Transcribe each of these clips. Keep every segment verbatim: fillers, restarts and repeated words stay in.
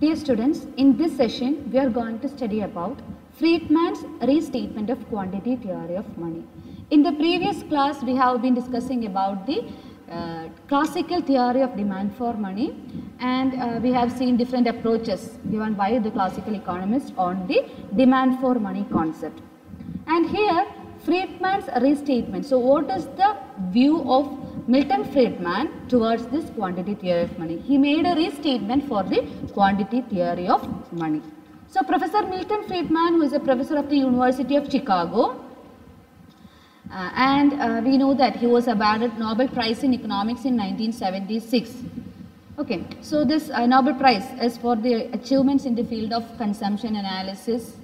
Dear students, in this session we are going to study about Friedman's restatement of quantity theory of money. In the previous class we have been discussing about the uh, classical theory of demand for money, and uh, we have seen different approaches given by the classical economists on the demand for money concept. And here Friedman's restatement. So what is the view of Milton Friedman towards this quantity theory of money? He made a restatement for the quantity theory of money. So Professor Milton Friedman, who is a professor of the University of Chicago, uh, and uh, we know that he was awarded Nobel Prize in Economics in nineteen seventy-six. Okay, so this uh, Nobel Prize is for the achievements in the field of consumption analysis,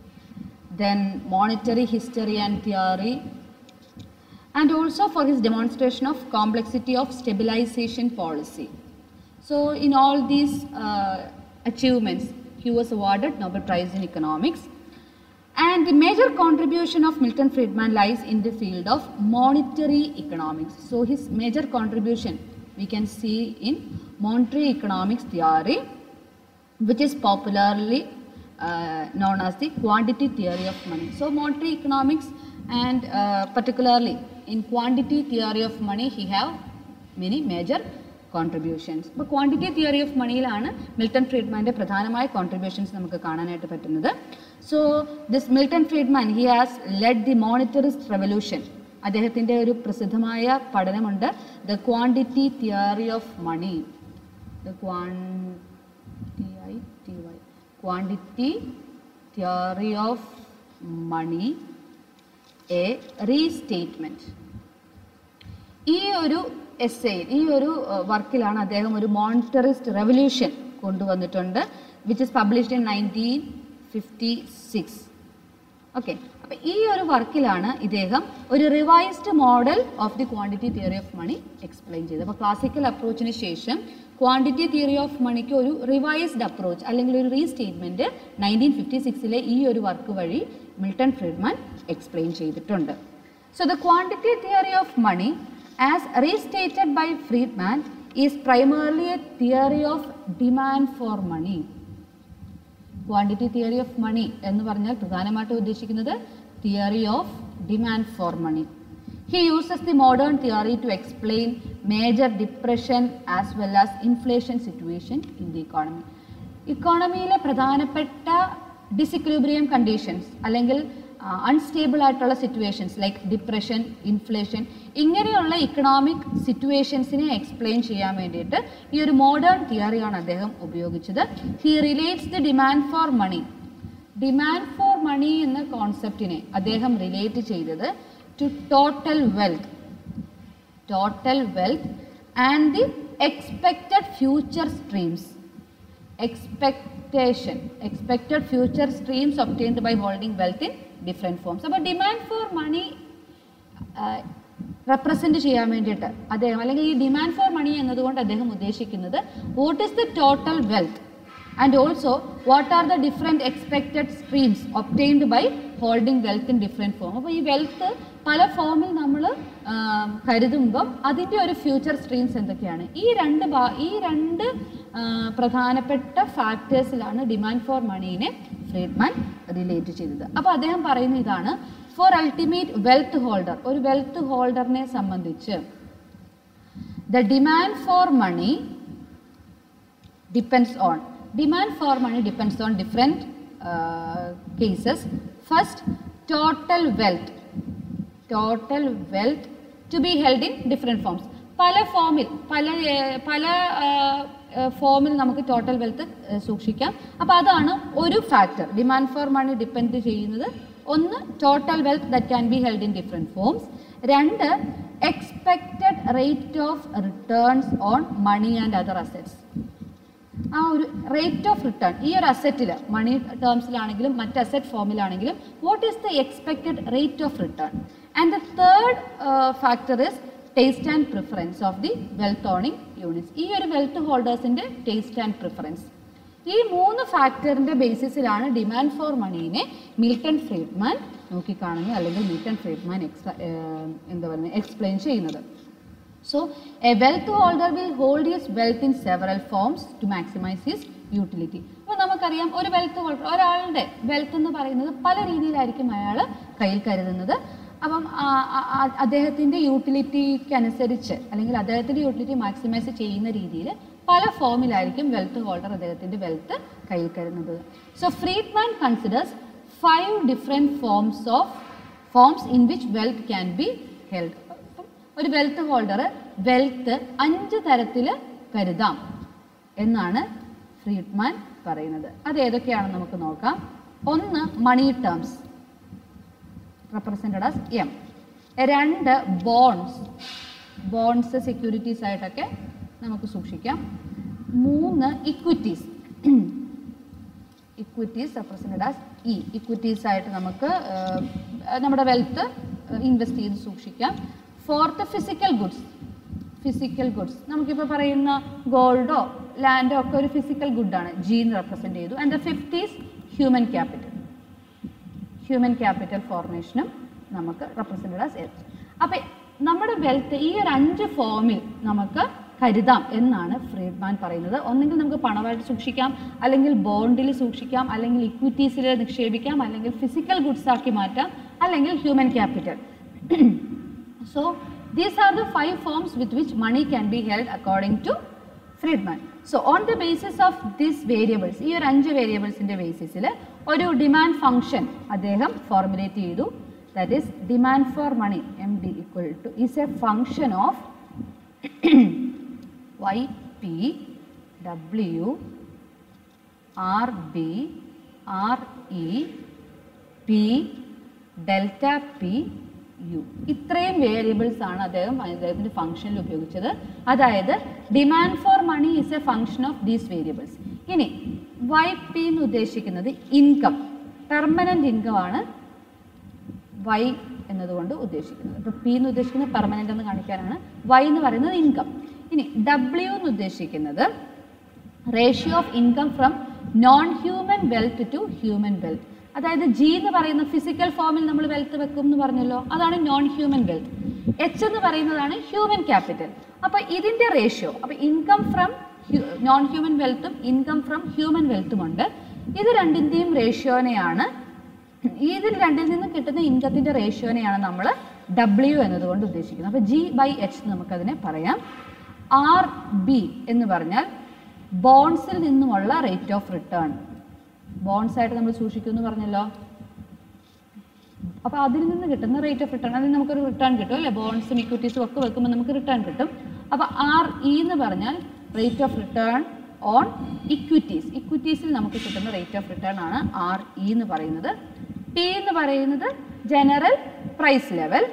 then monetary history and theory, and also for his demonstration of complexity of stabilization policy. So in all these uh, achievements, he was awarded Nobel Prize in Economics. And the major contribution of Milton Friedman lies in the field of monetary economics. So his major contribution we can see in monetary economics theory, which is popularly uh, known as the quantity theory of money. So monetary economics and uh, particularly in quantity theory of money, he have many major contributions. But quantity theory of money is Milton Friedman's pradhanamaya contributions namukku kaananayitte pattunnathu. So this Milton Friedman, he has led the monetarist revolution. അദ്ദേഹത്തിന്റെ ഒരു പ്രസിദ്ധമായ പഠനമുണ്ട്, the quantity theory of money. The quantity quantity theory of money, a restatement. ഈ ഒരു essay, ഈ ഒരു വർക്കിലാണ് അദ്ദേഹം ഒരു മോണിറ്ററിസ്റ്റ് റെവല്യൂഷൻ കൊണ്ടുവന്നിട്ടുണ്ട്, which is published in nineteen fifty six. Okay, അപ്പം ഈ ഒരു വർക്കിലാണ് ഇദ്ദേഹം ഒരു revised model of the quantity theory of money explain ചെയ്തത്. അപ്പോൾ ക്ലാസിക്കൽ അപ്രോച്ചിന് ശേഷം ക്വാണ്ടിറ്റി തിയറി ഓഫ് മണിക്ക് ഒരു റിവൈസ്ഡ് അപ്രോച്ച് അല്ലെങ്കിൽ ഒരു റീസ്റ്റേറ്റ്മെൻറ്റ് നയൻറ്റീൻ ഫിഫ്റ്റി സിക്സിലെ ഈ ഒരു വർക്ക് വഴി മിൽട്ടൺ ഫ്രീഡ്മാൻ എക്സ്പ്ലെയിൻ ചെയ്തിട്ടുണ്ട്. So the quantity theory of money as restated by Friedman is primarily a theory of demand for money. Quantity theory of money എന്ന് പറഞ്ഞാൽ പ്രധാനമായിട്ട് ഉദ്ദേശിക്കുന്നത് theory of demand for money. He uses the modern theory to explain major depression as well as inflation situation in the economy. ഇക്കോണമിയിലെ പ്രധാനപ്പെട്ട disequilibrium conditions അല്ലെങ്കിൽ unstable ആയിട്ടുള്ള situations like depression, inflation, ഇങ്ങനെയുള്ള economic സിറ്റുവേഷൻസിനെ എക്സ്പ്ലെയിൻ ചെയ്യാൻ വേണ്ടിയിട്ട് ഈ ഒരു മോഡേൺ തിയറിയാണ് അദ്ദേഹം ഉപയോഗിച്ചത്. He relates the demand for money. Demand for money എന്ന കോൺസെപ്റ്റിനെ അദ്ദേഹം റിലേറ്റ് ചെയ്തത് to total wealth total wealth and the expected future streams expectation expected future streams obtained by holding wealth in different forms. അപ്പോൾ demand for money represent ചെയ്യാൻ വേണ്ടിയിട്ട് അദ്ദേഹം അല്ലെങ്കിൽ ഈ ഡിമാൻഡ് ഫോർ മണി എന്നതുകൊണ്ട് അദ്ദേഹം ഉദ്ദേശിക്കുന്നത് what is the total wealth and also what are the different expected streams obtained by holding wealth in different form. അപ്പോൾ ഈ വെൽത്ത് പല ഫോമിൽ നമ്മൾ കരുതുമ്പം അതിൻ്റെ ഒരു ഫ്യൂച്ചർ സ്ട്രീംസ് എന്തൊക്കെയാണ്? ഈ രണ്ട് ഈ രണ്ട് പ്രധാനപ്പെട്ട ഫാക്ടേഴ്സിലാണ് ഡിമാൻഡ് ഫോർ മണീനെ ഫ്രീഡ്മാൻ റിലേറ്റ് ചെയ്തത്. അപ്പോൾ അദ്ദേഹം പറയുന്ന ഇതാണ്, ഫോർ അൾട്ടിമേറ്റ് വെൽത്ത് ഹോൾഡർ, ഒരു വെൽത്ത് ഹോൾഡറിനെ സംബന്ധിച്ച് the demand for money depends on demand for money depends on different cases. First, total wealth total wealth to be held in different forms. പല ഫോമിൽ പല പല ഫോമിൽ നമുക്ക് ടോട്ടൽ വെൽത്ത് സൂക്ഷിക്കാം. അപ്പോൾ അതാണ് ഒരു factor demand for money depend ചെയ്യുന്നത്. ഒന്ന്, total wealth that can be held in different forms. രണ്ട്, expected rate of returns on money and other assets. ആ ഒരു റേറ്റ് ഓഫ് റിട്ടേൺ ഈ ഒരു അസറ്റിൽ മണി ടേംസിലാണെങ്കിലും മറ്റ് അസറ്റ് ഫോമിലാണെങ്കിലും what is the expected rate of return. And the third factor is taste and preference of the wealth owning units. ഈ ഒരു wealth ഹോൾഡേഴ്സിൻ്റെ ടേസ്റ്റ് ആൻഡ് പ്രിഫറൻസ്. ഈ മൂന്ന് ഫാക്ടറിൻ്റെ ബേസിസിലാണ് ഡിമാൻഡ് ഫോർ മണീനെ മിൽട്ടൺ ഫ്രീഡ്മാൻ നോക്കിക്കാണുന്നത് അല്ലെങ്കിൽ മിൽട്ടൺ ഫ്രീഡ്മാൻ എക്സ്ട്രാ എന്താ പറയുന്നത് എക്സ്പ്ലെയിൻ ചെയ്യുന്നത്. So a wealth holder will hold his wealth in several forms to maximize his utility. അപ്പോൾ നമുക്കറിയാം ഒരു വെൽത്ത് ഹോൾഡർ ഒരാളുടെ വെൽത്ത് എന്ന് പറയുന്നത് പല രീതിയിലായിരിക്കും അയാൾ കയ്യിൽ കരുതുന്നത്. അപ്പം അദ്ദേഹത്തിൻ്റെ യൂട്ടിലിറ്റിക്ക് അനുസരിച്ച് അല്ലെങ്കിൽ അദ്ദേഹത്തിൻ്റെ യൂട്ടിലിറ്റി മാക്സിമൈസ് ചെയ്യുന്ന രീതിയിൽ പല ഫോമിലായിരിക്കും വെൽത്ത് ഹോൾഡർ അദ്ദേഹത്തിൻ്റെ വെൽത്ത് കയ്യിൽ കരുതുന്നത്. So Friedman considers five different forms of forms in which wealth can be held. ഒരു വെൽത്ത് ഹോൾഡർ വെൽത്ത് അഞ്ച് തരത്തിൽ കരുതാം എന്നാണ് ഫ്രീഡ്മാൻ പറയുന്നത്. അത് ഏതൊക്കെയാണെന്ന് നമുക്ക് നോക്കാം. ഒന്ന് money terms represented as M. രണ്ട് ബോൺസ് ബോൺസ് സെക്യൂരിറ്റീസ് ആയിട്ടൊക്കെ നമുക്ക് സൂക്ഷിക്കാം. മൂന്ന് equities equities represented as E. Equities ആയിട്ട് നമുക്ക് നമ്മുടെ വെൽത്ത് ഇൻവെസ്റ്റ് ചെയ്ത് സൂക്ഷിക്കാം. Fourth physical goods physical goods നമുക്കിപ്പോൾ പറയുന്ന ഗോൾഡോ ലാൻഡോ ഒക്കെ ഒരു ഫിസിക്കൽ ഗുഡാണ്, ജീൻ റെപ്രസെൻറ്റ് ചെയ്തു. And the fifth is human capital. Human capital ഫോർമേഷനും നമുക്ക് റെപ്രസെൻറ്റഡ് ആസ് എച്ച്. അപ്പം നമ്മുടെ വെൽത്ത് ഈ ഒരു അഞ്ച് ഫോമിൽ നമുക്ക് കരുതാം എന്നാണ് ഫ്രീഡ്മാൻ പറയുന്നത്. ഒന്നെങ്കിൽ നമുക്ക് പണമായിട്ട് സൂക്ഷിക്കാം, അല്ലെങ്കിൽ ബോണ്ടിൽ സൂക്ഷിക്കാം, അല്ലെങ്കിൽ ഇക്വിറ്റീസിൽ നിക്ഷേപിക്കാം, അല്ലെങ്കിൽ ഫിസിക്കൽ ഗുഡ്സ് ആക്കി മാറ്റാം, അല്ലെങ്കിൽ human capital. So these are the five forms with which money can be held according to Friedman. So on the basis of these variables, ഈ ഒരു അഞ്ച് വേരിയബിൾസിൻ്റെ ബേസിസിൽ ഒരു ഡിമാൻഡ് ഫംഗ്ഷൻ അദ്ദേഹം ഫോർമുലേറ്റ് ചെയ്തു. That is demand for money M D equal to is a function of Y P W R B R E P delta P U. ഇത്രയും variables ആണ് അദ്ദേഹം അദ്ദേഹത്തിൻ്റെ ഫംഗ്ഷനിൽ ഉപയോഗിച്ചത്. അതായത് demand for money is a function of these variables. ഇനി Y P എന്ന് ഉദ്ദേശിക്കുന്നത് ഇൻകം, പെർമനൻ്റ് ഇൻകം ആണ് വൈ എന്നതുകൊണ്ട് ഉദ്ദേശിക്കുന്നത്. ഇപ്പോൾ പി എന്ന് ഉദ്ദേശിക്കുന്നത് പെർമനൻ്റ് എന്ന് കാണിക്കാനാണ്, വൈ എന്ന് പറയുന്നത് ഇൻകം. ഇനി ഡബ്ല്യു എന്ന് ഉദ്ദേശിക്കുന്നത് ratio of income from non human wealth to human wealth. അതായത് ജി എന്ന് പറയുന്ന ഫിസിക്കൽ ഫോമിൽ നമ്മൾ വെൽത്ത് വെക്കും എന്ന് പറഞ്ഞല്ലോ, അതാണ് നോൺ ഹ്യൂമൻ വെൽത്ത്. എച്ച് എന്ന് പറയുന്നതാണ് ഹ്യൂമൻ ക്യാപിറ്റൽ. അപ്പോൾ ഇതിൻ്റെ റേഷ്യോ, അപ്പോൾ ഇൻകം ഫ്രം നോൺ ഹ്യൂമൻ വെൽത്തും ഇൻകം ഫ്രം ഹ്യൂമൻ വെൽത്തും ഉണ്ട്. ഇത് രണ്ടിൻ്റെയും റേഷ്യോനെയാണ്, ഇതിൽ രണ്ടിൽ നിന്ന് കിട്ടുന്ന ഇൻകത്തിൻ്റെ റേഷ്യോനെയാണ് നമ്മൾ ഡബ്ല്യു എന്നതുകൊണ്ട് ഉദ്ദേശിക്കുന്നത്. അപ്പോൾ ജി ബൈ എച്ച് നമുക്കതിനെ പറയാം. ആർ ബി എന്ന് പറഞ്ഞാൽ ബോൺസിൽ നിന്നുമുള്ള റേറ്റ് ഓഫ് റിട്ടേൺ. ബോൺസ് ആയിട്ട് നമ്മൾ സൂക്ഷിക്കുമെന്ന് പറഞ്ഞല്ലോ, അപ്പോൾ അതിൽ നിന്ന് കിട്ടുന്ന റേറ്റ് ഓഫ് റിട്ടേൺ, അതിൽ നമുക്കൊരു റിട്ടേൺ കിട്ടും അല്ലേ. ബോൺസും ഇക്വിറ്റീസും ഒക്കെ വെക്കുമ്പോൾ നമുക്ക് റിട്ടേൺ കിട്ടും. അപ്പോൾ ആർ ഇ എന്ന് പറഞ്ഞാൽ rate of return on equities. ഇക്വിറ്റീസിൽ നമുക്ക് കിട്ടുന്ന റേറ്റ് ഓഫ് റിട്ടേൺ ആണ് ആർ ഇ എന്ന് പറയുന്നത്. പി എന്ന് പറയുന്നത് general price level.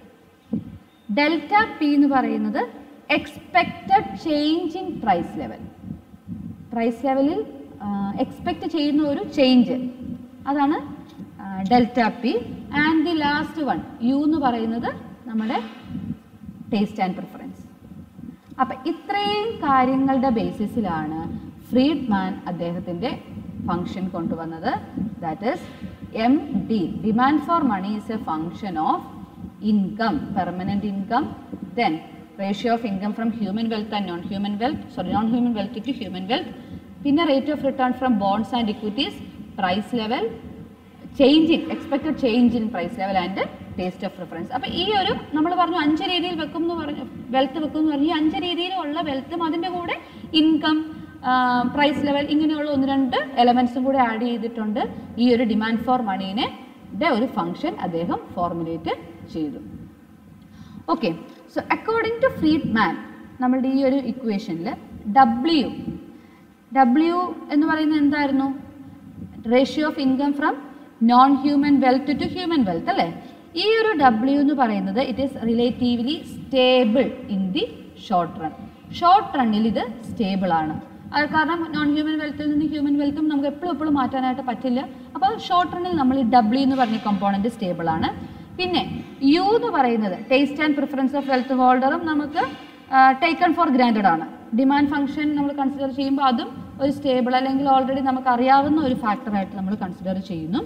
Delta P എന്ന് പറയുന്നത് expected change in price level. Price ലെവലിൽ എക്സ്പെക്റ്റ് ചെയ്യുന്ന ഒരു ചേഞ്ച്, അതാണ് delta P. And the last one U എന്ന് പറയുന്നത് നമ്മുടെ ടേസ്റ്റ് ആൻഡ് പ്രിഫറൻസ്. അപ്പം ഇത്രയും കാര്യങ്ങളുടെ ബേസിസിലാണ് ഫ്രീഡ്മാൻ അദ്ദേഹത്തിൻ്റെ ഫംഗ്ഷൻ കൊണ്ടുവന്നത്. That is M D, demand for money is a function of income, permanent income, then ratio of income from human wealth and non human wealth, sorry non human wealth to human wealth, പിന്നെ rate of return from bonds and equities, price level, change in expected change in price level and taste of preference. അപ്പോൾ ഈ ഒരു നമ്മൾ പറഞ്ഞു അഞ്ച് രീതിയിൽ വെക്കും എന്ന് പറഞ്ഞു, വെൽത്ത് വെക്കും എന്ന് പറഞ്ഞു. ഈ അഞ്ച് രീതിയിലുള്ള വെൽത്തും അതിൻ്റെ കൂടെ ഇൻകം, പ്രൈസ് ലെവൽ, ഇങ്ങനെയുള്ള ഒന്ന് രണ്ട് എലമെൻസും കൂടെ ആഡ് ചെയ്തിട്ടുണ്ട്. ഈ ഒരു ഡിമാൻഡ് ഫോർ മണീനെ ഒരു ഫംഗ്ഷൻ അദ്ദേഹം ഫോർമുലേറ്റ് ചെയ്തു. Okay, so according to Friedman നമ്മളുടെ ഈ ഒരു ഇക്വേഷനിൽ ഡബ്ല്യു ഡബ്ല്യു എന്ന് പറയുന്നത് എന്തായിരുന്നു? Ratio of income from non human wealth to human wealth അല്ലേ. ഈ ഒരു ഡബ്ല്യു എന്ന് പറയുന്നത് it is relatively stable in the short run. Short റണ്ണിൽ ഇത് സ്റ്റേബിൾ ആണ്. അത് കാരണം നോൺ ഹ്യൂമൻ വെൽത്തിൽ നിന്ന് ഹ്യൂമൻ വെൽത്തും നമുക്ക് എപ്പോഴും എപ്പോഴും മാറ്റാനായിട്ട് പറ്റില്ല. അപ്പോൾ ഷോർട്ട് റണ്ണിൽ നമ്മൾ ഈ ഡബ്ല്യു എന്ന് പറഞ്ഞ കമ്പോണൻറ്റ് സ്റ്റേബിൾ ആണ്. പിന്നെ യു എന്ന് പറയുന്നത് taste and preference of wealth ഹോൾഡറും നമുക്ക് ടേക്കൺ ഫോർ ഗ്രാൻഡഡ് ആണ്. ഡിമാൻഡ് ഫംഗ്ഷൻ നമ്മൾ കൺസിഡർ ചെയ്യുമ്പോൾ അതും ഒരു സ്റ്റേബിൾ അല്ലെങ്കിൽ ഓൾറെഡി നമുക്ക് അറിയാവുന്ന ഒരു ഫാക്ടറായിട്ട് നമ്മൾ കൺസിഡർ ചെയ്യുന്നു.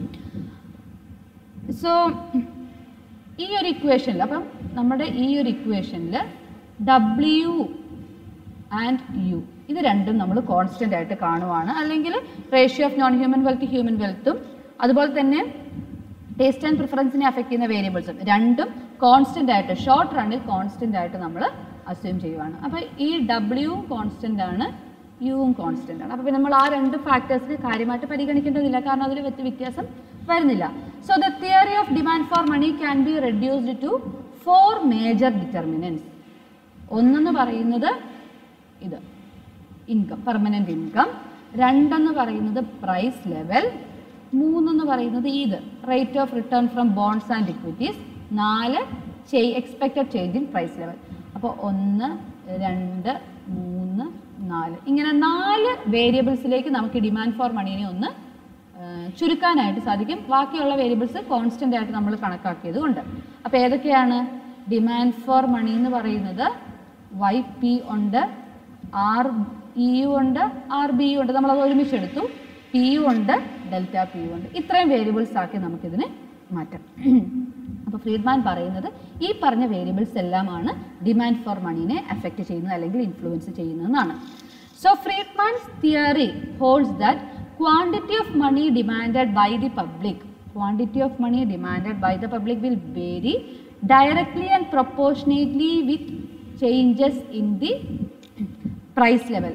സോ ഈ ഒരു ഇക്വേഷനിൽ, അപ്പം നമ്മുടെ ഈ ഒരു ഇക്വേഷനിൽ ഡബ്ല്യു ആൻഡ് യു ഇത് രണ്ടും നമ്മൾ കോൺസ്റ്റൻ്റ് ആയിട്ട് കാണുവാണ്. അല്ലെങ്കിൽ ratio of non human wealth human വെൽത്തും അതുപോലെ തന്നെ ടേസ്റ്റ് ആൻഡ് പ്രിഫറൻസിനെ അഫക്റ്റ് ചെയ്യുന്ന വേരിയബിൾസും രണ്ടും കോൺസ്റ്റൻ്റ് ആയിട്ട് ഷോർട്ട് റണ്ണിൽ കോൺസ്റ്റൻ്റ് ആയിട്ട് നമ്മൾ അസ്യൂം ചെയ്യുവാണ്. അപ്പോൾ ഈ ഡബ്ല്യുവും കോൺസ്റ്റൻ്റ് ആണ്, യുവും കോൺസ്റ്റൻ്റ് ആണ്. അപ്പോൾ നമ്മൾ ആ രണ്ട് ഫാക്ടേഴ്സിന് കാര്യമായിട്ട് പരിഗണിക്കേണ്ടതില്ല, കാരണം അതിൽ വ്യത്യാസം വരുന്നില്ല. So the theory of demand for money can be reduced to four major determinants. ഒന്നെന്ന് പറയുന്നത് ഇത് ഇൻകം, പെർമനൻറ്റ് ഇൻകം. രണ്ടെന്ന് പറയുന്നത് പ്രൈസ് ലെവൽ. മൂന്നെന്ന് പറയുന്നത് ഇത് rate of return from bonds and equities. നാല് expected change in price level. അപ്പോൾ ഒന്ന് രണ്ട് മൂന്ന് നാല് ഇങ്ങനെ നാല് വേരിയബിൾസിലേക്ക് നമുക്ക് ഡിമാൻഡ് ഫോർ മണീനെ ഒന്ന് ചുരുക്കാനായിട്ട് സാധിക്കും. ബാക്കിയുള്ള വേരിയബിൾസ് കോൺസ്റ്റൻ്റ് ആയിട്ട് നമ്മൾ കണക്കാക്കിയത് കൊണ്ട്. അപ്പോൾ ഏതൊക്കെയാണ്? ഡിമാൻഡ് ഫോർ മണി എന്ന് പറയുന്നത് വൈ പി ഉണ്ട്, ആർ ഇ യു ഉണ്ട്, ആർ ബി യു ഉണ്ട്. നമ്മളത് ഒരുമിച്ചെടുത്തു. പി യു ഉണ്ട്, ഡെൽറ്റ പി യു ഉണ്ട്. ഇത്രയും വേരിയബിൾസ് ആക്കി നമുക്കിതിനെ മാറ്റാം. അപ്പോൾ ഫ്രീഡ്മാൻ പറയുന്നത് ഈ പറഞ്ഞ വേരിയബിൾസ് എല്ലാമാണ് ഡിമാൻഡ് ഫോർ മണീനെ അഫക്റ്റ് ചെയ്യുന്നത് അല്ലെങ്കിൽ ഇൻഫ്ലുവൻസ് ചെയ്യുന്നതെന്നാണ്. So Friedman's theory holds that quantity of money demanded by the public quantity of money demanded by the public will vary directly and proportionately with changes in the price level.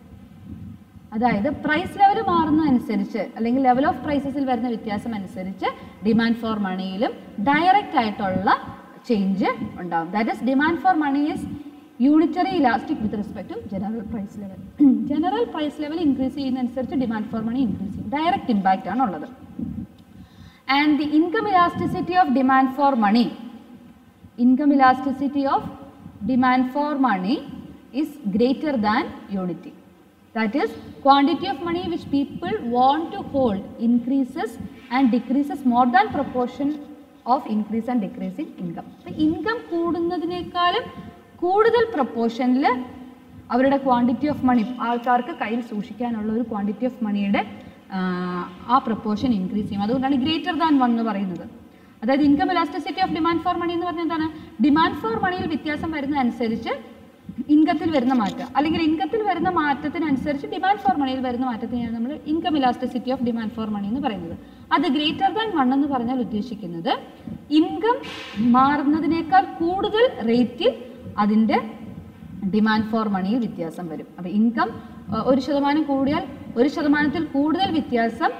അതായത് price level മാറുന്നതനുസരിച്ച് അല്ലെങ്കിൽ level of പ്രൈസസിൽ വരുന്ന വ്യത്യാസം അനുസരിച്ച് demand for മണിയിലും direct ആയിട്ടുള്ള change ഉണ്ടാകും. That is demand for money is unitary elastic with respect to general price level. General price level increase ചെയ്യുന്നതനുസരിച്ച് ഡിമാൻഡ് ഫോർ മണി ഇൻക്രീസ് ചെയ്യും. ഡയറക്റ്റ് ഇമ്പാക്റ്റ് ആണ് ഉള്ളത്. And the income elasticity of demand for money income elasticity of demand for money is greater than unity. That is, quantity of money which people want to hold increases and decreases more than proportion of increase and decrease in income. So, income കൂടുന്നതിനേക്കാളും കൂടുതൽ പ്രൊപ്പോർഷനിൽ അവരുടെ quantity of money ആൾക്കാർക്ക് കയ്യിൽ സൂക്ഷിക്കാനുള്ള ഒരു quantity of മണിയുടെ ആ proportion increase ചെയ്യും. അതുകൊണ്ടാണ് ഗ്രേറ്റർ ദാൻ വൺ എന്ന് പറയുന്നത്. അതായത് income elasticity of demand for money എന്ന് പറഞ്ഞാൽ എന്താണ്? ഡിമാൻഡ് ഫോർ മണിയിൽ വ്യത്യാസം വരുന്നതനുസരിച്ച് ഇൻകത്തിൽ വരുന്ന മാറ്റം അല്ലെങ്കിൽ ഇൻകത്തിൽ വരുന്ന മാറ്റത്തിനനുസരിച്ച് ഡിമാൻഡ് ഫോർ മണിയിൽ വരുന്ന മാറ്റത്തിനെയാണ് നമ്മൾ income elasticity of demand for money എന്ന് പറയുന്നത്. അത് ഗ്രേറ്റർ ദാൻ വൺ എന്ന് പറഞ്ഞാൽ ഉദ്ദേശിക്കുന്നത് ഇൻകം മാറുന്നതിനേക്കാൾ കൂടുതൽ റേറ്റിൽ അതിൻ്റെ ഡിമാൻഡ് ഫോർ മണിയിൽ വ്യത്യാസം വരും. അപ്പോൾ ഇൻകം ഒരു ശതമാനം കൂടിയാൽ ഒരു ശതമാനത്തിൽ കൂടുതൽ വ്യത്യാസം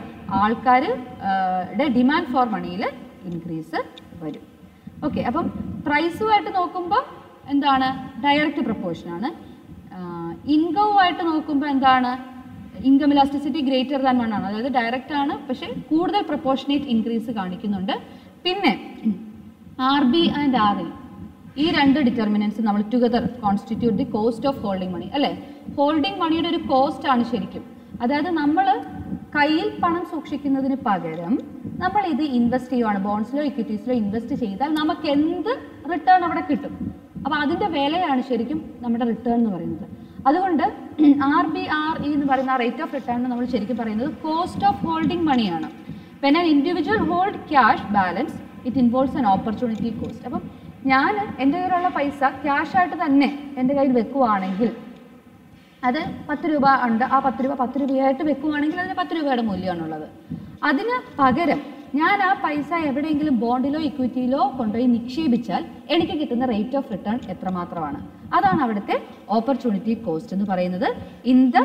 ആൾക്കാരുടെ ഡിമാൻഡ് ഫോർ മണിയിൽ ഇൻക്രീസ് വരും. ഓക്കെ, അപ്പം പ്രൈസുമായിട്ട് നോക്കുമ്പോൾ എന്താണ്? ഡയറക്റ്റ് പ്രൊപ്പോർഷനാണ്. ഇൻകവുമായിട്ട് നോക്കുമ്പോൾ എന്താണ്? Income elasticity greater than one ആണ്. അതായത് ഡയറക്റ്റ് ആണ്, പക്ഷേ കൂടുതൽ പ്രൊപ്പോർഷനേറ്റ് ഇൻക്രീസ് കാണിക്കുന്നുണ്ട്. പിന്നെ R B and R E ഈ രണ്ട് ഡിറ്റർമിനൻസ് നമ്മൾ together constitute the cost of holding money അല്ലേ? ഹോൾഡിംഗ് മണിയുടെ ഒരു കോസ്റ്റ് ആണ് ശരിക്കും. അതായത് നമ്മൾ കയ്യിൽ പണം സൂക്ഷിക്കുന്നതിന് പകരം നമ്മൾ ഇത് ഇൻവെസ്റ്റ് ചെയ്യുവാണ്, ബോൺസിലോ ഇക്വിറ്റീസിലോ ഇൻവെസ്റ്റ് ചെയ്താൽ നമുക്ക് എന്ത് റിട്ടേൺ അവിടെ കിട്ടും. അപ്പോൾ അതിൻ്റെ വിലയാണ് ശരിക്കും നമ്മുടെ റിട്ടേൺ എന്ന് പറയുന്നത്. അതുകൊണ്ട് ആർ ബി ആർ ഇ എന്ന് പറയുന്ന റേറ്റ് ഓഫ് റിട്ടേൺ നമ്മൾ ശരിക്കും പറയുന്നത് കോസ്റ്റ് ഓഫ് ഹോൾഡിംഗ് മണിയാണ്. When an individual hold cash balance it involves an opportunity cost. അപ്പം ഞാൻ എൻ്റെ കയ്യിലുള്ള പൈസ ക്യാഷായിട്ട് തന്നെ എൻ്റെ കയ്യിൽ വെക്കുവാണെങ്കിൽ അത് പത്ത് രൂപ ഉണ്ട്, ആ പത്ത് രൂപ പത്ത് രൂപയായിട്ട് വെക്കുവാണെങ്കിൽ അതിന് പത്ത് രൂപയുടെ മൂല്യമാണുള്ളത്. അതിന് പകരം ഞാൻ ആ പൈസ എവിടെയെങ്കിലും ബോണ്ടിലോ ഇക്വിറ്റിയിലോ കൊണ്ടുപോയി നിക്ഷേപിച്ചാൽ എനിക്ക് കിട്ടുന്ന റേറ്റ് ഓഫ് റിട്ടേൺ എത്രമാത്രമാണ്. അതാണ് അവിടുത്തെ ഓപ്പർച്യൂണിറ്റി കോസ്റ്റ് എന്ന് പറയുന്നത് in the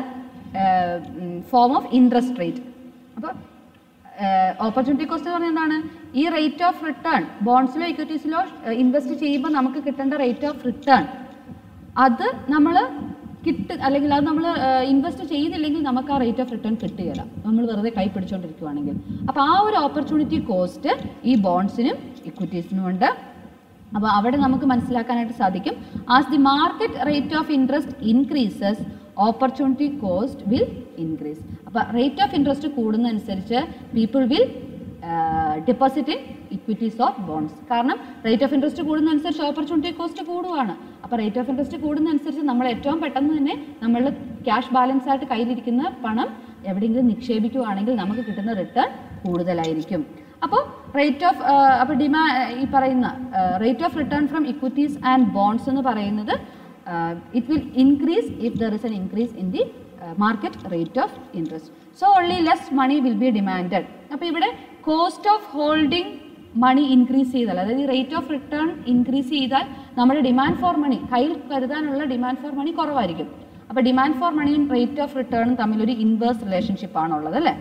form of interest rate. അപ്പോൾ ഓപ്പർച്യൂണിറ്റി കോസ്റ്റ് എന്ന് പറഞ്ഞാൽ എന്താണ്? ഈ റേറ്റ് ഓഫ് റിട്ടേൺ ബോണ്ട്സിലോ ഇക്വിറ്റീസിലോ ഇൻവെസ്റ്റ് ചെയ്യുമ്പോൾ നമുക്ക് കിട്ടേണ്ട റേറ്റ് ഓഫ് റിട്ടേൺ അത് നമ്മൾ കിട്ട് അല്ലെങ്കിൽ അത് നമ്മൾ ഇൻവെസ്റ്റ് ചെയ്തില്ലെങ്കിൽ നമുക്ക് ആ റേറ്റ് ഓഫ് റിട്ടേൺ കിട്ടുകയില്ല, നമ്മൾ വെറുതെ കൈ പിടിച്ചുകൊണ്ടിരിക്കുകയാണെങ്കിൽ. അപ്പോൾ ആ ഒരു ഓപ്പർച്യൂണിറ്റി കോസ്റ്റ് ഈ ബോണ്ട്സിനും ഇക്വിറ്റീസിനും ഉണ്ട്. അപ്പോൾ അവിടെ നമുക്ക് മനസ്സിലാക്കാനായിട്ട് സാധിക്കും, as the market rate of interest increases opportunity cost will increase. അപ്പോൾ റേറ്റ് ഓഫ് ഇൻട്രസ്റ്റ് കൂടുന്നതനുസരിച്ച് people will deposit in equities of bonds. കാരണം റേറ്റ് ഓഫ് ഇൻട്രസ്റ്റ് കൂടുന്നതനുസരിച്ച് ഓപ്പർച്യൂണിറ്റി കോസ്റ്റ് കൂടുകയാണ്. അപ്പോൾ റേറ്റ് ഓഫ് ഇൻട്രസ്റ്റ് കൂടുന്നതനുസരിച്ച് നമ്മൾ ഏറ്റവും പെട്ടെന്ന് തന്നെ നമ്മൾ ക്യാഷ് ബാലൻസ് ആയിട്ട് കയ്യിലിരിക്കുന്ന പണം എവിടെയെങ്കിലും നിക്ഷേപിക്കുകയാണെങ്കിൽ നമുക്ക് കിട്ടുന്ന റിട്ടേൺ കൂടുതലായിരിക്കും. അപ്പോൾ റേറ്റ് ഓഫ് അപ്പോൾ ഡിമാ ഈ പറയുന്ന rate of return from equities and bonds എന്ന് പറയുന്നത് uh, it will increase if there is an increase in the uh, market rate of interest. So only less money will be demanded. Now, cost of holding money increase ചെയ്താൽ അതായത് rate of return increase ചെയ്താൽ നമ്മുടെ demand for മണി കയ്യിൽ കരുതാനുള്ള demand for money കുറവായിരിക്കും. അപ്പോൾ demand for മണിയും rate of റിട്ടേണും തമ്മിലൊരു ഇൻവേഴ്സ് റിലേഷൻഷിപ്പ് ആണുള്ളത് അല്ലേ?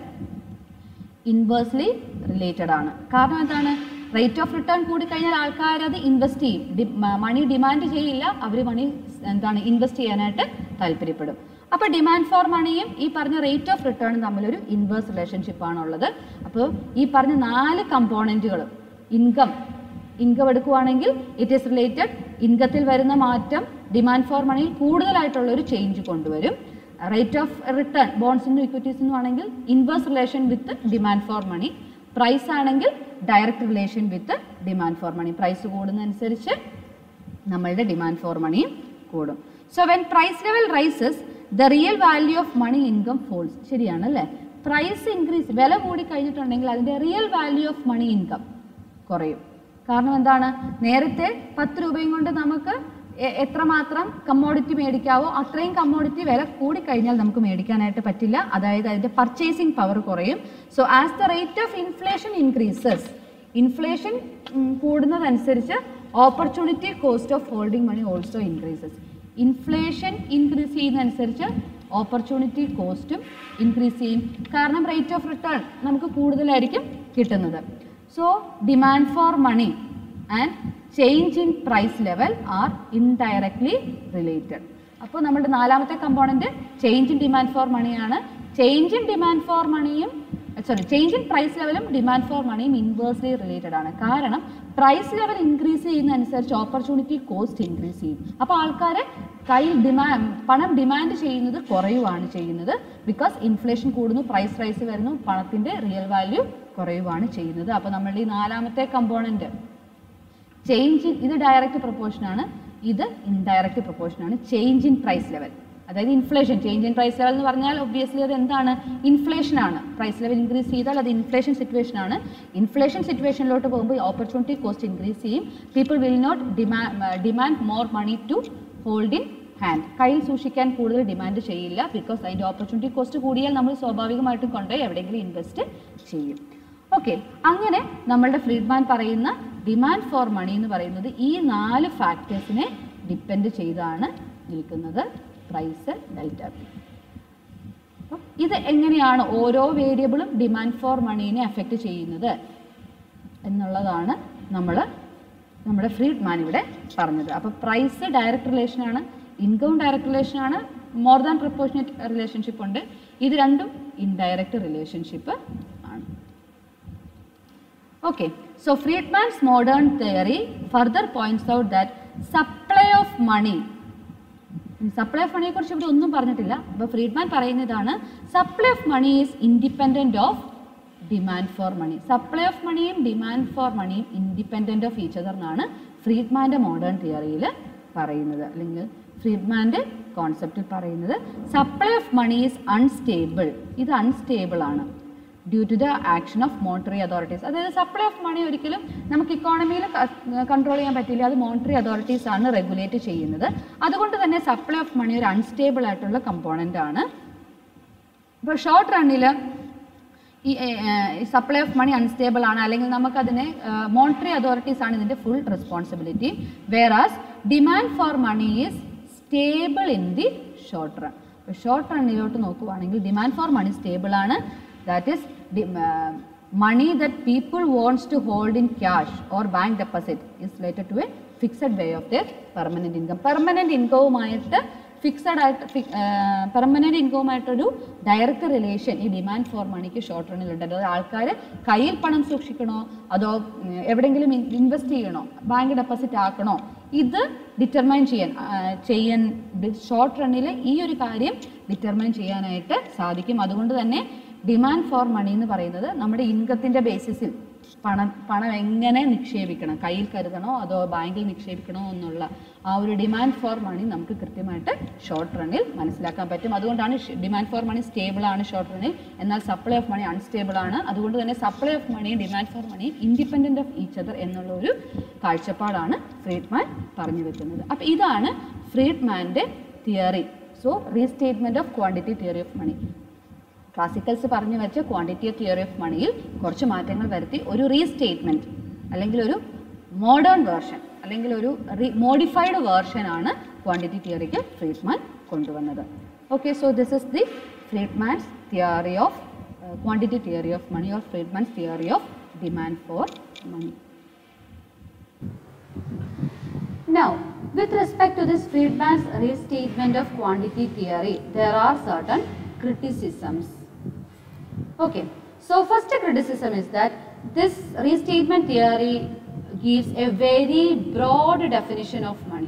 ഇൻവേഴ്സ്ലി റിലേറ്റഡ് ആണ്. കാരണം എന്താണ്? റേറ്റ് ഓഫ് റിട്ടേൺ കൂടി കഴിഞ്ഞാൽ ആൾക്കാർ അത് ഇൻവെസ്റ്റ് ചെയ്യും. മണി ഡിമാൻഡ് ചെയ്യില്ല, അവർ മണി എന്താണ് ഇൻവെസ്റ്റ് ചെയ്യാനായിട്ട് താല്പര്യപ്പെടും. അപ്പോൾ ഡിമാൻഡ് ഫോർ മണിയും ഈ പറഞ്ഞ റേറ്റ് ഓഫ് റിട്ടേണും തമ്മിലൊരു ഇൻവേഴ്സ് റിലേഷൻഷിപ്പ് ആണുള്ളത്. അപ്പോൾ ഈ പറഞ്ഞ നാല് കമ്പോണൻറ്റുകളും ഇൻകം ഇൻകം എടുക്കുകയാണെങ്കിൽ ഇറ്റ് ഈസ് റിലേറ്റഡ്, ഇൻകത്തിൽ വരുന്ന മാറ്റം ഡിമാൻഡ് ഫോർ മണിയിൽ കൂടുതലായിട്ടുള്ള ഒരു ചേഞ്ച് കൊണ്ടുവരും. റേറ്റ് ഓഫ് റിട്ടേൺ ബോൺസിനും ഇക്വിറ്റീസിനും ആണെങ്കിൽ inverse relation with demand for money. Price ആണെങ്കിൽ direct relation with demand for money. Price കൂടുന്നതനുസരിച്ച് നമ്മളുടെ ഡിമാൻഡ് ഫോർ മണിയും കൂടും. So when price level rises the real value of money income falls. ശരിയാണ് അല്ലേ? പ്രൈസ് ഇൻക്രീസ്, വില കൂടി കഴിഞ്ഞിട്ടുണ്ടെങ്കിൽ അതിൻ്റെ real value of money income കുറയും. കാരണം എന്താണ്? നേരത്തെ പത്ത് രൂപയും കൊണ്ട് നമുക്ക് എത്രമാത്രം കമ്മോഡിറ്റി മേടിക്കാവോ അത്രയും കമ്മോഡിറ്റി വില കൂടിക്കഴിഞ്ഞാൽ നമുക്ക് മേടിക്കാനായിട്ട് പറ്റില്ല. അതായത് അതിൻ്റെ പർച്ചേസിങ് പവർ കുറയും. So as the rate of inflation increases, inflation കൂടുന്നതനുസരിച്ച് opportunity cost of holding money also increases. Inflation increase ചെയ്യുന്നതനുസരിച്ച് ഓപ്പർച്യൂണിറ്റി കോസ്റ്റും ഇൻക്രീസ് ചെയ്യും. കാരണം റേറ്റ് ഓഫ് റിട്ടേൺ നമുക്ക് കൂടുതലായിരിക്കും കിട്ടുന്നത്. So demand for money and change in price level are indirectly related. അപ്പോൾ നമ്മുടെ നാലാമത്തെ component change in demand for മണിയാണ്. ചേഞ്ച് ഇൻ ഡിമാൻഡ് ഫോർ മണിയും സോറി ചേഞ്ച് ഇൻ പ്രൈസ് ലെവലും ഡിമാൻഡ് ഫോർ മണിയും ഇൻവേഴ്സ്ലി റിലേറ്റഡ് ആണ്. കാരണം പ്രൈസ് ലെവൽ ഇൻക്രീസ് ചെയ്യുന്നതനുസരിച്ച് ഓപ്പർച്യൂണിറ്റി കോസ്റ്റ് ഇൻക്രീസ് ചെയ്യും. അപ്പോൾ ആൾക്കാർ കയ്യിൽ ഡിമാൻഡ് പണം ഡിമാൻഡ് ചെയ്യുന്നത് കുറയുവാണ് ചെയ്യുന്നത്. ബിക്കോസ് ഇൻഫ്ലേഷൻ കൂടുന്നു, പ്രൈസ് റൈസ് വരുന്നു, പണത്തിൻ്റെ റിയൽ വാല്യൂ കുറയുവാണ് ചെയ്യുന്നത്. അപ്പോൾ നമ്മളുടെ ഈ നാലാമത്തെ കമ്പോണൻറ്റ് ചേഞ്ച് ഇൻ, ഇത് ഡയറക്റ്റ് പ്രൊപ്പോർഷനാണ്, ഇത് ഇൻഡയറക്റ്റ് പ്രൊപ്പോർഷനാണ്. ചേഞ്ച് ഇൻ പ്രൈസ് ലെവൽ അതായത് inflation. Change in price level എന്ന് പറഞ്ഞാൽ ഒബ്വിയസ്ലി അത് എന്താണ്? ഇൻഫ്ലേഷൻ ആണ്. പ്രൈസ് ലെവൽ ഇൻക്രീസ് ചെയ്താൽ അത് ഇൻഫ്ലേഷൻ സിറ്റുവേഷൻ ആണ്. ഇൻഫ്ലേഷൻ സിറ്റുവേഷനിലോട്ട് പോകുമ്പോൾ ഓപ്പർച്യൂണിറ്റി കോസ്റ്റ് ഇൻക്രീസ് ചെയ്യും. People will not demand demand more money to hold in hand. കയ്യിൽ സൂക്ഷിക്കാൻ കൂടുതൽ ഡിമാൻഡ് ചെയ്യില്ല. ബിക്കോസ് അതിൻ്റെ ഓപ്പർച്യൂണിറ്റി കോസ്റ്റ് കൂടിയാൽ നമ്മൾ സ്വാഭാവികമായിട്ടും കൊണ്ടുപോയി എവിടെയെങ്കിലും ഇൻവെസ്റ്റ് ചെയ്യും. ഓക്കെ, അങ്ങനെ നമ്മളുടെ ഫ്രീഡ്മാൻ പറയുന്ന ഡിമാൻഡ് ഫോർ മണി എന്ന് പറയുന്നത് ഈ നാല് ഫാക്ടേഴ്സിനെ ഡിപ്പെൻഡ് ചെയ്താണ് നിൽക്കുന്നത്. Price, delta P. അപ്പം ഇത് എങ്ങനെയാണ് ഓരോ വേരിയബിളും ഡിമാൻഡ് ഫോർ മണീനെ അഫക്റ്റ് ചെയ്യുന്നത് എന്നുള്ളതാണ് നമ്മൾ നമ്മുടെ ഫ്രീഡ്മാൻ ഇവിടെ പറഞ്ഞത്. അപ്പോൾ പ്രൈസ് ഡയറക്റ്റ് റിലേഷനാണ്, ഇൻകം ഡയറക്റ്റ് റിലേഷനാണ്, മോർ ദാൻ പ്രൊപ്പോർഷനേറ്റ് റിലേഷൻഷിപ്പ് ഉണ്ട്. ഇത് രണ്ടും ഇൻഡയറക്റ്റ് റിലേഷൻഷിപ്പ് ആണ്. Okay, so Friedman's modern theory further points out that supply of money, supply of money കുറിച്ച് ഇവിടെ ഒന്നും പറഞ്ഞിട്ടില്ല. അപ്പോൾ ഫ്രീഡ്മാൻ പറയുന്നതാണ് supply of money is independent of demand for money. Supply of മണിയും ഡിമാൻഡ് ഫോർ മണിയും independent of each other എന്നാണ് ഫ്രീഡ്മാൻ്റെ മോഡേൺ തിയറിയിൽ പറയുന്നത്, അല്ലെങ്കിൽ ഫ്രീഡ്മാൻ്റെ കോൺസെപ്റ്റിൽ പറയുന്നത്. Supply of money is unstable. ഇത് അൺസ്റ്റേബിൾ ആണ് due to the action of monetary authorities. അതായത് സപ്ലൈ ഓഫ് മണി ഒരിക്കലും നമുക്ക് ഇക്കോണമിയിൽ കൺട്രോൾ ചെയ്യാൻ പറ്റില്ല. അത് മോണിറ്ററി അതോറിറ്റീസ് ആണ് റെഗുലേറ്റ് ചെയ്യുന്നത്. അതുകൊണ്ട് തന്നെ സപ്ലൈ ഓഫ് മണി ഒരു അൺസ്റ്റേബിൾ ആയിട്ടുള്ള കമ്പോണൻ്റ് ആണ്. ഇപ്പോൾ ഷോർട്ട് റണ്ണിൽ ഈ സപ്ലൈ ഓഫ് മണി അൺസ്റ്റേബിൾ ആണ്, അല്ലെങ്കിൽ നമുക്കതിനെ മോണിറ്ററി അതോറിറ്റീസ് ആണ് ഇതിൻ്റെ full responsibility. Whereas demand for money is stable in the short run. ഇപ്പോൾ ഷോർട്ട് റണ്ണിലോട്ട് നോക്കുവാണെങ്കിൽ ഡിമാൻഡ് ഫോർ മണി സ്റ്റേബിൾ ആണ്. That is uh, money that people wants to hold in cash or bank deposit is related to a fixed way of their permanent income. Permanent income ആയിട്ട് fixed ആയിട്ട് permanent ഇൻകവുമായിട്ടൊരു direct relation ഈ demand for മണിക്ക് short റണ്ണിലുണ്ട്. അതായത് ആൾക്കാർ കയ്യിൽ പണം സൂക്ഷിക്കണോ അതോ എവിടെയെങ്കിലും ഇൻവെസ്റ്റ് ചെയ്യണോ ബാങ്ക് ഡെപ്പോസിറ്റ് ആക്കണോ, ഇത് ഡിറ്റർമൈൻ ചെയ്യാൻ ചെയ്യാൻ ഷോർട്ട് റണ്ണിൽ ഈ ഒരു കാര്യം ഡിറ്റർമൈൻ ചെയ്യാനായിട്ട് സാധിക്കും. അതുകൊണ്ട് തന്നെ ഡിമാൻഡ് ഫോർ മണി എന്ന് പറയുന്നത് നമ്മുടെ ഇൻകത്തിൻ്റെ ബേസിസിൽ പണം പണം എങ്ങനെ നിക്ഷേപിക്കണം, കയ്യിൽ കരുതണോ അതോ ബാങ്കിൽ നിക്ഷേപിക്കണോ എന്നുള്ള ആ ഒരു ഡിമാൻഡ് ഫോർ മണി നമുക്ക് കൃത്യമായിട്ട് ഷോർട്ട് റണ്ണിൽ മനസ്സിലാക്കാൻ പറ്റും. അതുകൊണ്ടാണ് ഡിമാൻഡ് ഫോർ മണി സ്റ്റേബിൾ ആണ് ഷോർട്ട് റണ്ണിൽ, എന്നാൽ സപ്ലൈ ഓഫ് മണി അൺസ്റ്റേബിൾ ആണ്. അതുകൊണ്ട് തന്നെ സപ്ലൈ ഓഫ് മണിയും ഡിമാൻഡ് ഫോർ മണിയും ഇൻഡിപെൻഡൻറ്റ് ഓഫ് ഈച്ച് അതർ എന്നുള്ള ഒരു കാഴ്ചപ്പാടാണ് ഫ്രീഡ്മാൻ പറഞ്ഞു വെക്കുന്നത്. അപ്പോൾ ഇതാണ് ഫ്രീഡ്മാൻ്റെ theory. So restatement of quantity theory of money. Classicals പറഞ്ഞു വെച്ച ക്വാണ്ടിറ്റി തിയറി ഓഫ് മണിയിൽ കുറച്ച് മാറ്റങ്ങൾ വരുത്തി ഒരു റീസ്റ്റേറ്റ്മെൻറ്റ് അല്ലെങ്കിൽ ഒരു മോഡേൺ വേർഷൻ അല്ലെങ്കിൽ ഒരു റീ മോഡിഫൈഡ് വേർഷനാണ് ക്വാണ്ടിറ്റി തിയറിക്ക് ഫ്രീഡ്മാൻ കൊണ്ടുവന്നത്. Okay, so this is the Friedman's theory of quantity theory of money or Friedman's theory of demand for money. Now, with respect to this Friedman's restatement of quantity theory, there are certain criticisms. Okay, so first criticism is that this restatement theory gives a very broad definition of money.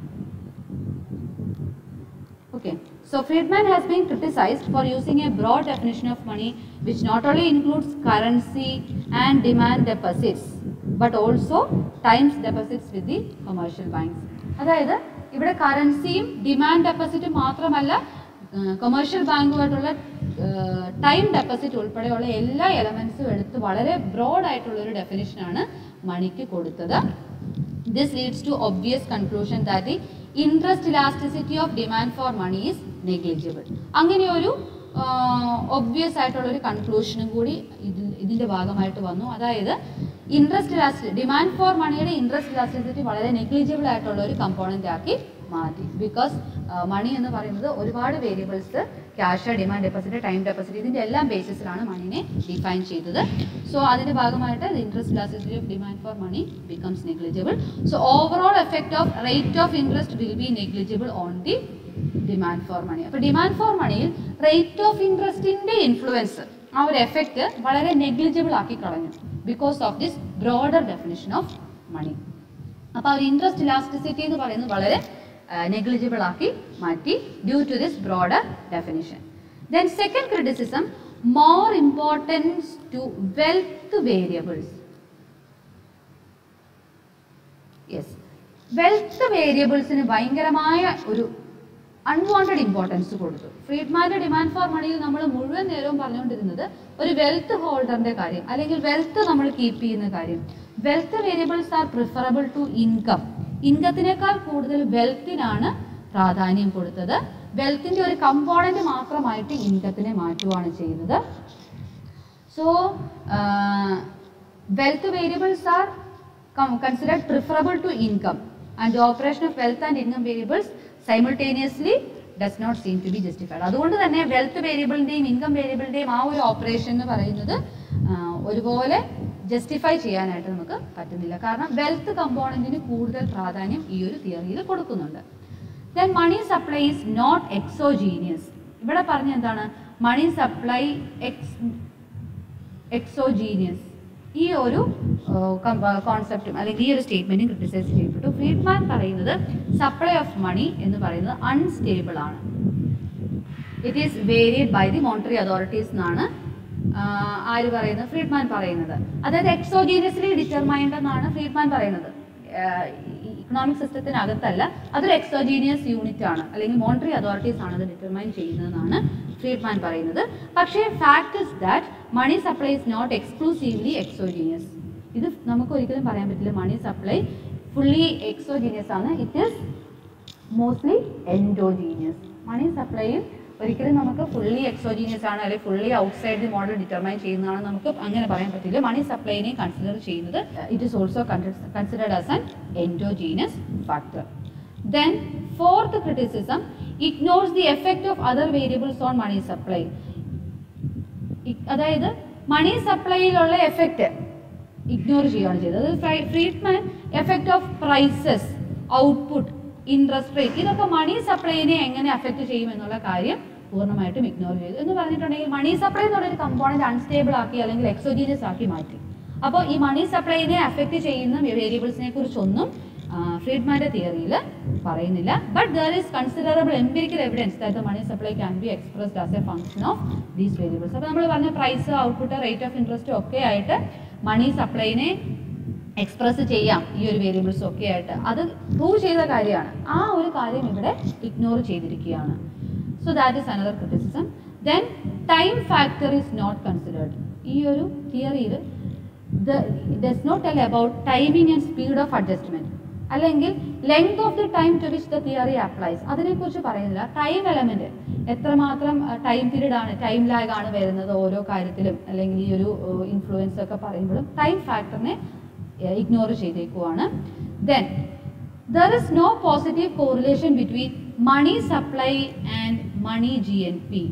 Okay, so Friedman has been criticized for using a broad definition of money which not only includes currency and demand deposits but also times deposits with the commercial banks. അതായത് ഇവിടെ കറൻസിയും demand ഡെപ്പോസിറ്റും മാത്രമല്ല commercial ബാങ്കുമായിട്ടുള്ള time deposit ഉൾപ്പെടെയുള്ള എല്ലാ എലമെന്റ്സും എടുത്ത് വളരെ broad ആയിട്ടുള്ള ഒരു ഡെഫിനിഷനാണ് മണിക്ക് കൊടുത്തത്. This leads to obvious conclusion that the interest elasticity of demand for money is negligible. അങ്ങനെ ഒരു ഒബ്വിയസ് ആയിട്ടുള്ള ഒരു കൺക്ലൂഷനും കൂടി ഇതിൽ ഇതിൻ്റെ ഭാഗമായിട്ട് വന്നു. അതായത് ഇൻട്രസ്റ്റ് ഇലാസ്റ്റി ഡിമാൻഡ് ഫോർ മണിയുടെ ഇൻട്രസ്റ്റ് ഇലാസ്റ്റിസിറ്റി വളരെ നെഗ്ലിജിബിൾ ആയിട്ടുള്ള ഒരു കമ്പോണൻ്റ് ആക്കി മാറ്റി. ബിക്കോസ് മണി എന്ന് പറയുന്നത് ഒരുപാട് variables, cash, demand deposit, time deposit, ഇതിൻ്റെ എല്ലാം ബേസിസിലാണ് മണിനെ ഡിഫൈൻ ചെയ്തത്. സോ അതിൻ്റെ ഭാഗമായിട്ട് interest elasticity of demand for money becomes negligible. So overall effect of rate of interest will be negligible on the demand for money. അപ്പോൾ demand for മണിയിൽ rate of ഇൻട്രസ്റ്റിൻ്റെ ഇൻഫ്ലുവൻസ്, ആ ഒരു എഫക്റ്റ് വളരെ negligible ആക്കി കളഞ്ഞു because of this broader definition of money. അപ്പോൾ ആ ഒരു ഇൻട്രസ്റ്റ് ഇലാസ്റ്റിസിറ്റി എന്ന് പറയുന്നത് വളരെ നെഗ്ലിജിബിൾ ആക്കി മാറ്റി due to this broader definition. Then second criticism, more importance to wealth variables. Yes, wealth വേരിയബിൾസിന് ഭയങ്കരമായ ഒരു അൺവാണ്ടഡ് ഇമ്പോർട്ടൻസ് കൊടുത്തു. ഫ്രീഡ്മാന്റെ ഡിമാൻഡ് ഫോർ മണിയിൽ നമ്മൾ മുഴുവൻ നേരവും പറഞ്ഞുകൊണ്ടിരുന്നത് ഒരു വെൽത്ത് ഹോൾഡറിന്റെ കാര്യം അല്ലെങ്കിൽ വെൽത്ത് നമ്മൾ കീപ്പ് ചെയ്യുന്ന കാര്യം. Wealth variables are preferable to income. ഇൻകത്തിനേക്കാൾ കൂടുതൽ വെൽത്തിനാണ് പ്രാധാന്യം കൊടുത്തത്. വെൽത്തിന്റെ ഒരു കമ്പോണന്റ് മാത്രമായിട്ട് ഇൻകത്തിനെ മാറ്റുകയാണ് ചെയ്യുന്നത്. So wealth variables are considered preferable to income and the operation of wealth and income variables simultaneously does not seem to be justified. അതുകൊണ്ട് തന്നെ വെൽത്ത് വേരിയബിളിന്റെയും ഇൻകം വേരിയബിളിന്റെയും ആ ഒരു ഓപ്പറേഷൻ എന്ന് പറയുന്നത് ഒരുപോലെ ജസ്റ്റിഫൈ ചെയ്യാനായിട്ട് നമുക്ക് പറ്റുന്നില്ല. കാരണം വെൽത്ത് കമ്പോണന്റിന് കൂടുതൽ പ്രാധാന്യം ഈ ഒരു തിയറിയിൽ കൊടുക്കുന്നുണ്ട്. Then money supply is not exogenous. ഇവിടെ പറഞ്ഞ എന്താണ്? Money supply ex exogenous. ഈ ഒരു കോൺസെപ്റ്റും അല്ലെങ്കിൽ ഈ ഒരു സ്റ്റേറ്റ്മെന്റും ക്രിട്ടിസൈസ് ചെയ്യപ്പെട്ടു. ഫ്രീഡ്മാൻ പറയുന്നത് സപ്ലൈ ഓഫ് മണി എന്ന് പറയുന്നത് അൺസ്റ്റേബിൾ ആണ്. It is varied by the monetary authorities എന്നാണ് ആര് പറയുന്നത്? ഫ്രീഡ്മാൻ പറയുന്നത്. അതായത് എക്സോജീനിയസ്ലി ഡിറ്റർമൈൻഡ് എന്നാണ് ഫ്രീഡ്മാൻ പറയുന്നത്. ഇക്കണോമിക് സിസ്റ്റത്തിനകത്തല്ല, അതൊരു എക്സോജീനിയസ് യൂണിറ്റ് ആണ്, അല്ലെങ്കിൽ മോണിറ്ററി അതോറിറ്റീസ് ആണ് അത് ഡിറ്റർമൈൻ ചെയ്യുന്നതെന്നാണ് ഫ്രീഡ്മാൻ പറയുന്നത്. പക്ഷേ fact is that money supply is not exclusively exogenous. ഇത് നമുക്ക് ഒരിക്കലും പറയാൻ പറ്റില്ല മണി സപ്ലൈ ഫുള്ളി എക്സോജീനിയസ് ആണ്. It is mostly endogenous. Money സപ്ലൈയിൽ ഒരിക്കലും നമുക്ക് ഫുള്ളി എക്സോജീനിയസ് ആണ് അല്ലെങ്കിൽ fully outside the model determine ചെയ്യുന്നതാണ് നമുക്ക് അങ്ങനെ പറയാൻ പറ്റില്ല. മണി സപ്ലൈനെ കൺസിഡർ ചെയ്യുന്നത് it is also considered as an endogenous factor. Then fourth criticism, ignores the effect of other variables on money supply. അതായത് മണി സപ്ലൈയിലുള്ള എഫക്റ്റ് ഇഗ്നോർ ചെയ്യുകയാണ് ചെയ്തത്. Friedman effect of prices, output, interest rate, ഇതൊക്കെ money സപ്ലൈനെ എങ്ങനെ affect ചെയ്യും എന്നുള്ള കാര്യം പൂർണ്ണമായിട്ടും ഇഗ്നോർ ചെയ്തു. എന്ന് പറഞ്ഞിട്ടുണ്ടെങ്കിൽ മണി സപ്ലൈ എന്നുള്ളൊരു കമ്പോണന്റ് അൺസ്റ്റേബിൾ ആക്കി അല്ലെങ്കിൽ എക്സോജീനിയസ് ആക്കി മാറ്റി. അപ്പോൾ ഈ മണി സപ്ലൈനെ അഫക്റ്റ് ചെയ്യുന്ന വേരിയബിൾസിനെ കുറിച്ചൊന്നും ഫ്രീഡ്മാൻ്റെ തിയറിയിൽ പറയുന്നില്ല. But there is considerable empirical evidence that the money supply can be expressed as a function of these variables. അപ്പോൾ നമ്മൾ പറഞ്ഞ price, output, rate of interest ഒക്കെ ആയിട്ട് മണി സപ്ലൈനെ എക്സ്പ്രസ് ചെയ്യാം ഈ ഒരു വേരിയബിൾസ് ഒക്കെ ആയിട്ട്. അത് പ്രൂവ് ചെയ്ത കാര്യമാണ്. ആ ഒരു കാര്യം ഇവിടെ ഇഗ്നോർ ചെയ്തിരിക്കുകയാണ്. So that is another criticism. Then time factor is not considered. ഈ ഒരു തിയറിയിൽ does not tell about timing and speed of adjustment, അല്ലെങ്കിൽ length of the time to which the theory applies, അതിനെക്കുറിച്ച് പറയുന്നില്ല. ടൈം എലമെന്റ് എത്രമാത്രം time period ആണ്, time lag ആണ് വരുന്നത് ഓരോ കാര്യത്തിലും, അല്ലെങ്കിൽ ഈ ഒരു ഇൻഫ്ലുവൻസ് ഒക്കെ പറയുമ്പോഴും ടൈം ഫാക്ടറിനെ ഇഗ്നോർ ചെയ്തേക്കുവാണ്. Then there is no positive correlation between money supply and money G N P.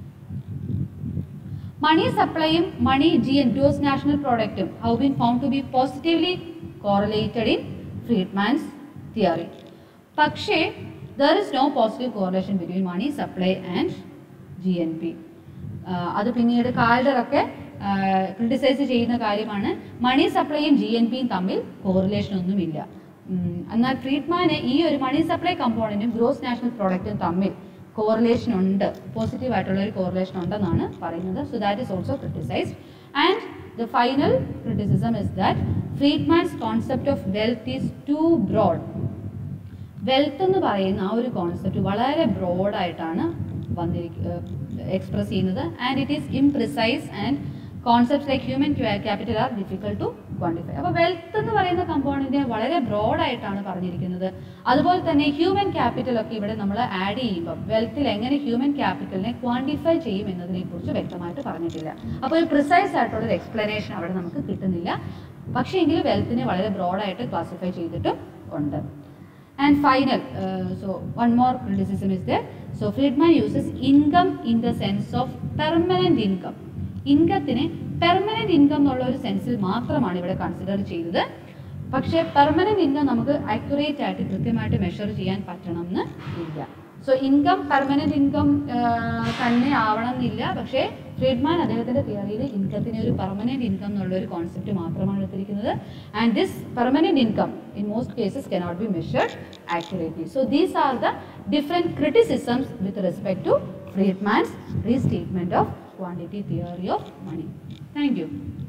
Money സപ്ലൈയും money G N gross national പ്രോഡക്റ്റും have been found to be positively correlated in Friedman's theory. പക്ഷേ there is no positive correlation between money supply and G N P. അത് പിന്നീട് കാൽഡറൊക്കെ criticise ചെയ്യുന്ന കാര്യമാണ്. മണി സപ്ലൈയും G N പിയും തമ്മിൽ correlation ഒന്നുമില്ല. എന്നാൽ ഫ്രീഡ്മാന് ഈ ഒരു മണി സപ്ലൈ കമ്പോണന്റും ഗ്രോസ് നാഷണൽ പ്രോഡക്റ്റും തമ്മിൽ കോറിലേഷൻ ഉണ്ട്, പോസിറ്റീവ് ആയിട്ടുള്ള ഒരു കോറിലേഷൻ ഉണ്ടെന്നാണ് പറയുന്നത്. So that is also criticised. And the final criticism is that Friedman's concept of wealth is too broad. Wealth എന്ന് പറയുന്ന ആ ഒരു കോൺസെപ്റ്റ് വളരെ ബ്രോഡായിട്ടാണ് വന്നിരിക്കുക എക്സ്പ്രസ് ചെയ്യുന്നത്. And it is imprecise and concepts like human capital are difficult to quantify. അപ്പോൾ wealth എന്ന് പറയുന്ന കമ്പോണന്റിനെ വളരെ ബ്രോഡായിട്ടാണ് പറഞ്ഞിരിക്കുന്നത്. അതുപോലെ തന്നെ ഹ്യൂമൻ ക്യാപിറ്റൽ ഒക്കെ ഇവിടെ നമ്മൾ ആഡ് ചെയ്യുമ്പോൾ വെൽത്തിൽ എങ്ങനെ ഹ്യൂമൻ ക്യാപിറ്റലിനെ ക്വാണ്ടിഫൈ ചെയ്യും എന്നതിനെ കുറിച്ച് വ്യക്തമായിട്ട് പറഞ്ഞിട്ടില്ല. അപ്പോൾ ഒരു പ്രിസൈസ് ആയിട്ടുള്ള ഒരു എക്സ്പ്ലനേഷൻ അവിടെ നമുക്ക് കിട്ടുന്നില്ല. പക്ഷേ എങ്കിലും വെൽത്തിനെ വളരെ ബ്രോഡായിട്ട് ക്ലാസിഫൈ ചെയ്തിട്ടും ഉണ്ട്. And final, uh, so one more criticism is there. So Friedman uses income in the sense of permanent income. ഇൻകത്തിനെ പെർമനന്റ് ഇൻകം എന്നുള്ള ഒരു സെൻസിൽ മാത്രമാണ് ഇവിടെ കൺസിഡർ ചെയ്തത്. പക്ഷേ പെർമനന്റ് ഇൻകം നമുക്ക് ആക്യുറേറ്റ് ആയിട്ട് കൃത്യമായിട്ട് മെഷർ ചെയ്യാൻ പറ്റണം എന്ന് ഇല്ല. സോ ഇൻകം പെർമനന്റ് ഇൻകം തന്നെ ആവണം എന്നില്ല. പക്ഷേ ഫ്രീഡ്മാൻ അദ്ദേഹത്തിന്റെ തിയറിയിൽ ഇൻകത്തിന് ഒരു പെർമനന്റ് ഇൻകം എന്നുള്ള ഒരു കോൺസെപ്റ്റ് മാത്രമാണ് എടുത്തിരിക്കുന്നത്. And this permanent income in most cases cannot be measured accurately. So these are the different criticisms with respect to Friedman's restatement of quantity theory of money. Thank you.